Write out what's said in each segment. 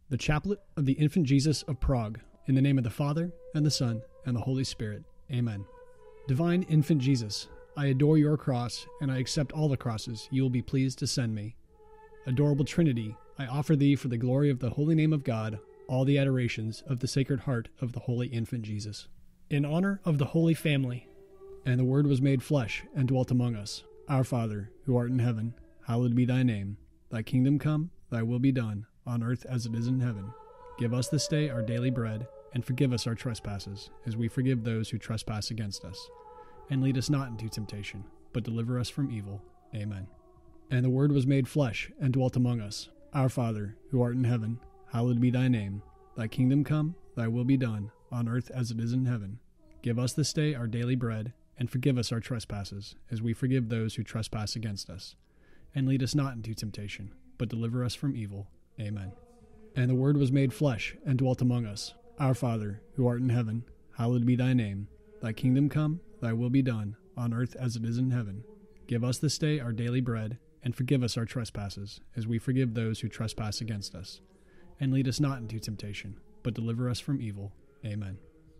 The Chaplet of the Infant Jesus of Prague, in the name of the Father, and the Son, and the Holy Spirit. Amen. Divine Infant Jesus, I adore your cross, and I accept all the crosses you will be pleased to send me. Adorable Trinity, I offer thee for the glory of the holy name of God all the adorations of the Sacred Heart of the Holy Infant Jesus. In honor of the Holy Family. And the Word was made flesh and dwelt among us. Our Father, who art in heaven, hallowed be thy name. Thy kingdom come, thy will be done, on earth as it is in heaven. Give us this day our daily bread, and forgive us our trespasses, as we forgive those who trespass against us. And lead us not into temptation, but deliver us from evil. Amen. And the Word was made flesh and dwelt among us. Our Father, who art in heaven, hallowed be thy name. Thy kingdom come, thy will be done, on earth as it is in heaven. Give us this day our daily bread, and forgive us our trespasses, as we forgive those who trespass against us. And lead us not into temptation, but deliver us from evil. Amen. And the Word was made flesh and dwelt among us. Our Father, who art in heaven, hallowed be thy name. Thy kingdom come, thy will be done, on earth as it is in heaven. Give us this day our daily bread, and forgive us our trespasses, as we forgive those who trespass against us. And lead us not into temptation, but deliver us from evil. Amen.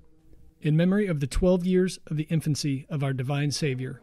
In memory of the 12 years of the infancy of our divine Savior.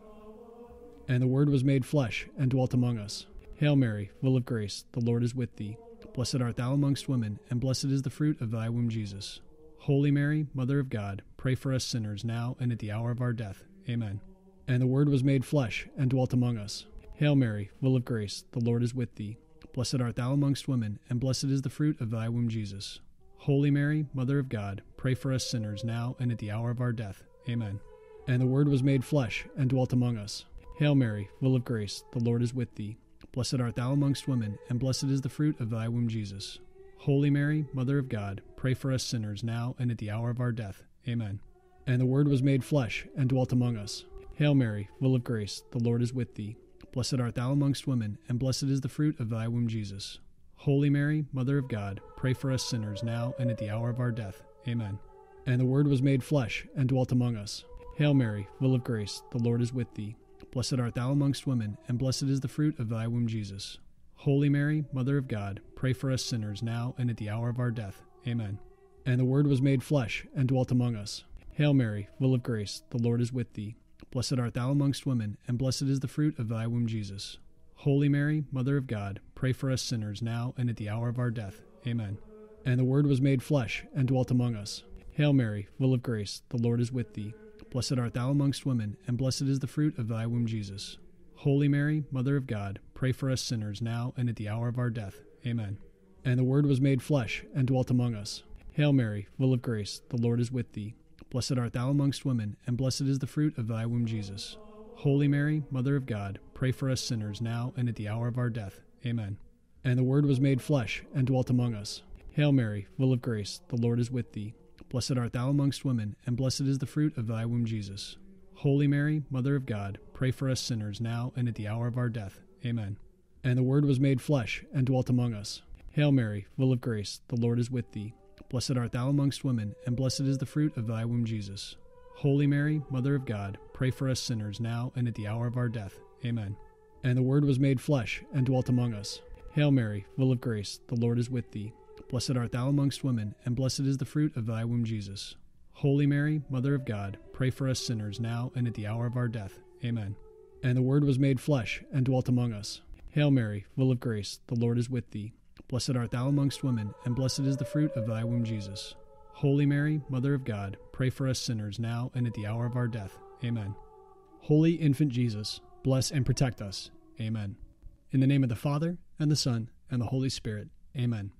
And the Word was made flesh and dwelt among us. Hail Mary, full of grace, the Lord is with thee. Blessed art thou amongst women, and blessed is the fruit of thy womb, Jesus. Holy Mary, Mother of God, pray for us sinners now and at the hour of our death. Amen. And the Word was made flesh and dwelt among us. Hail Mary, full of grace, the Lord is with thee. Blessed art thou amongst women, and blessed is the fruit of thy womb, Jesus. Holy Mary, Mother of God, pray for us sinners now and at the hour of our death. Amen. And the Word was made flesh and dwelt among us. Hail Mary, full of grace, the Lord is with thee. Blessed art thou amongst women, and blessed is the fruit of thy womb, Jesus. Holy Mary, Mother of God, pray for us sinners now and at the hour of our death. Amen. And the Word was made flesh and dwelt among us. Hail Mary, full of grace, the Lord is with thee. Blessed art thou amongst women, and blessed is the fruit of thy womb, Jesus. Holy Mary, Mother of God, pray for us sinners now and at the hour of our death. Amen. And the Word was made flesh and dwelt among us. Hail Mary, full of grace, the Lord is with thee. Blessed art thou amongst women, and blessed is the fruit of thy womb, Jesus. Holy Mary, Mother of God, pray for us sinners now and at the hour of our death. Amen. And the Word was made flesh and dwelt among us. Hail Mary, full of grace, the Lord is with thee. Blessed art thou amongst women, and blessed is the fruit of thy womb, Jesus. Holy Mary, Mother of God, pray for us sinners now and at the hour of our death. Amen. And the Word was made flesh and dwelt among us. Hail Mary, full of grace, the Lord is with thee. Blessed art thou amongst women, and blessed is the fruit of thy womb, Jesus. Holy Mary, Mother of God, pray for us sinners now and at the hour of our death. Amen. And the Word was made flesh and dwelt among us. Hail Mary, full of grace, the Lord is with thee. Blessed art thou amongst women, and blessed is the fruit of thy womb, Jesus. Holy Mary, Mother of God, pray for us sinners now and at the hour of our death. Amen. And the Word was made flesh and dwelt among us. Hail Mary, full of grace, the Lord is with thee. Blessed art thou amongst women, and blessed is the fruit of thy womb, Jesus. Holy Mary, Mother of God, pray for us sinners now and at the hour of our death. Amen. And the Word was made flesh and dwelt among us. Hail Mary, full of grace, the Lord is with thee. Blessed art thou amongst women, and blessed is the fruit of thy womb, Jesus. Holy Mary, Mother of God, pray for us sinners now and at the hour of our death. Amen. And the Word was made flesh and dwelt among us. Hail Mary, full of grace, the Lord is with thee. Blessed art thou amongst women, and blessed is the fruit of thy womb, Jesus. Holy Mary, Mother of God, pray for us sinners now and at the hour of our death. Amen. And the Word was made flesh and dwelt among us. Hail Mary, full of grace, the Lord is with thee. Blessed art thou amongst women, and blessed is the fruit of thy womb, Jesus. Holy Mary, Mother of God, pray for us sinners now and at the hour of our death. Amen. Holy Infant Jesus, bless and protect us. Amen. In the name of the Father, and the Son, and the Holy Spirit. Amen.